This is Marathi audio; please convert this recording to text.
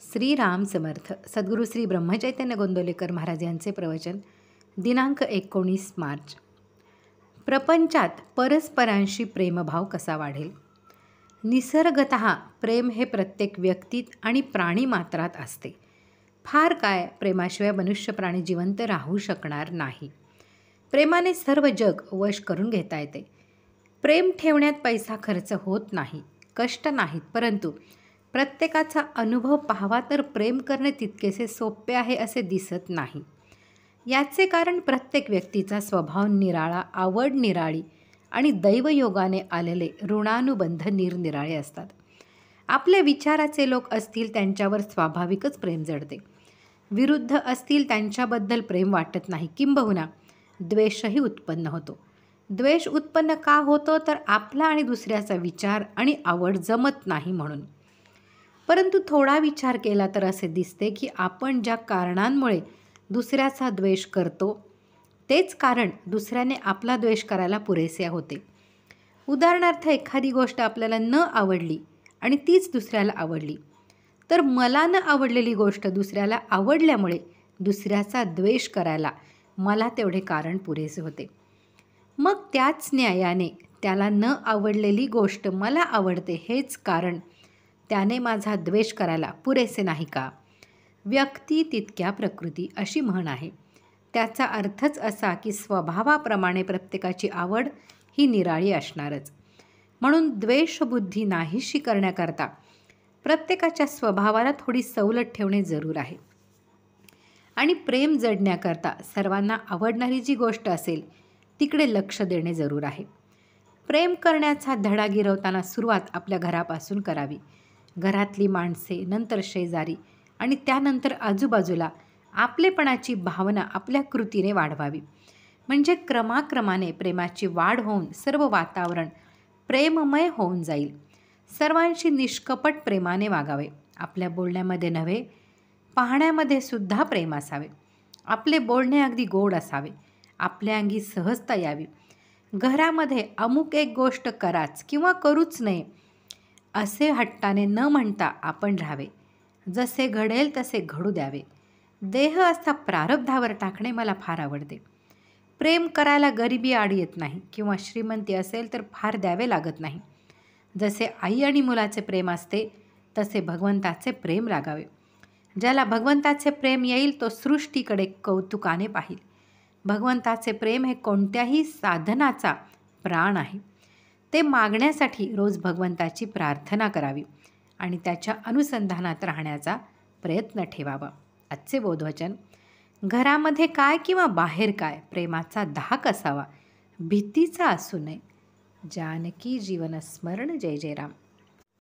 श्रीराम समर्थ. सद्गुरू श्री ब्रह्मचैतन्य गोंदवलेकर महाराज यांचे प्रवचन. दिनांक 19 मार्च. प्रपंचात परस्परांशी प्रेमभाव कसा वाढेल. निसर्गतः प्रेम हे प्रत्येक व्यक्तीत आणि प्राणीमात्रात असते. फार काय, प्रेमाशिवाय मनुष्य प्राणी जिवंत राहू शकणार नाही. प्रेमाने सर्व जग वश करून घेता येते. प्रेम ठेवण्यात पैसा खर्च होत नाही, कष्ट नाहीत, परंतु प्रत्येकाचा अनुभव पाहावा तर प्रेम करणे तितकेसे सोपे आहे असे दिसत नाही. याचे कारण प्रत्येक व्यक्तीचा स्वभाव निराळा, आवड निराळी आणि दैवयोगाने आलेले ऋणानुबंध निरनिराळे असतात. आपल्या विचाराचे लोक असतील त्यांच्यावर स्वाभाविकच प्रेम जडते. विरुद्ध असतील त्यांच्याबद्दल प्रेम वाटत नाही, किंबहुना द्वेषही उत्पन्न होतो. द्वेष उत्पन्न का होतो तर आपला आणि दुसऱ्याचा विचार आणि आवड जमत नाही म्हणून. परंतु थोडा विचार केला तर असे दिसते की आपण ज्या कारणांमुळे दुसऱ्याचा द्वेष करतो तेच कारण दुसऱ्याने आपला द्वेष करायला पुरेसे होते. उदाहरणार्थ, एखादी गोष्ट आपल्याला न आवडली आणि तीच दुसऱ्याला आवडली, तर मला न आवडलेली गोष्ट दुसऱ्याला आवडल्यामुळे दुसऱ्याचा द्वेष करायला मला तेवढे कारण पुरेसे होते. मग त्याच न्यायाने त्याला न आवडलेली गोष्ट मला आवडते हेच कारण त्याने माझा द्वेष करायला पुरेसे नाही का. व्यक्ती तितक्या प्रकृती अशी म्हण आहे. त्याचा अर्थच असा की स्वभावाप्रमाणे प्रत्येकाची आवड ही निराळी असणारच. म्हणून द्वेषबुद्धी नाहीशी करण्याकरता प्रत्येकाच्या स्वभावाला थोडी सवलत ठेवणे जरूर आहे. आणि प्रेम जडण्याकरता सर्वांना आवडणारी जी गोष्ट असेल तिकडे लक्ष देणे जरूर आहे. प्रेम करण्याचा धडा गिरवताना सुरुवात आपल्या घरापासून करावी. घरातली माणसे, नंतर शेजारी आणि त्यानंतर आजूबाजूला आपलेपणाची भावना आपल्या कृतीने वाढवावी. म्हणजे क्रमाक्रमाने प्रेमाची वाढ होऊन सर्व वातावरण प्रेममय होऊन जाईल. सर्वांशी निष्कपट प्रेमाने वागावे. आपल्या बोलण्यामध्ये नव्हे, पाहण्यामध्ये सुद्धा प्रेम असावे. आपले बोलणे अगदी गोड असावे. आपल्या अंगी सहजता यावी. घरामध्ये अमुक एक गोष्ट कराच किंवा करूच नये असे हट्टाने न म्हणता आपण राहावे. जसे घडेल तसे घडू द्यावे. देह असा प्रारब्धावर टाकणे मला फार आवडते. प्रेम करायला गरिबी आड येत नाही किंवा श्रीमंती असेल तर फार द्यावे लागत नाही. जसे आई आणि मुलाचे प्रेम असते तसे भगवंताचे प्रेम लागावे. ज्याला भगवंताचे प्रेम येईल तो सृष्टीकडे कौतुकाने पाहिल. भगवंताचे प्रेम हे कोणत्याही साधनाचा प्राण आहे. ते मागण्यासाठी रोज भगवंताची प्रार्थना करावी आणि त्याच्या अनुसंधानात राहण्याचा प्रयत्न ठेवावा. आजचे बोधवचन. घरामध्ये काय किंवा बाहेर काय, प्रेमाचा धाक असावा, भीतीचा असू नये. जानकी जीवन स्मरण. जय जय राम.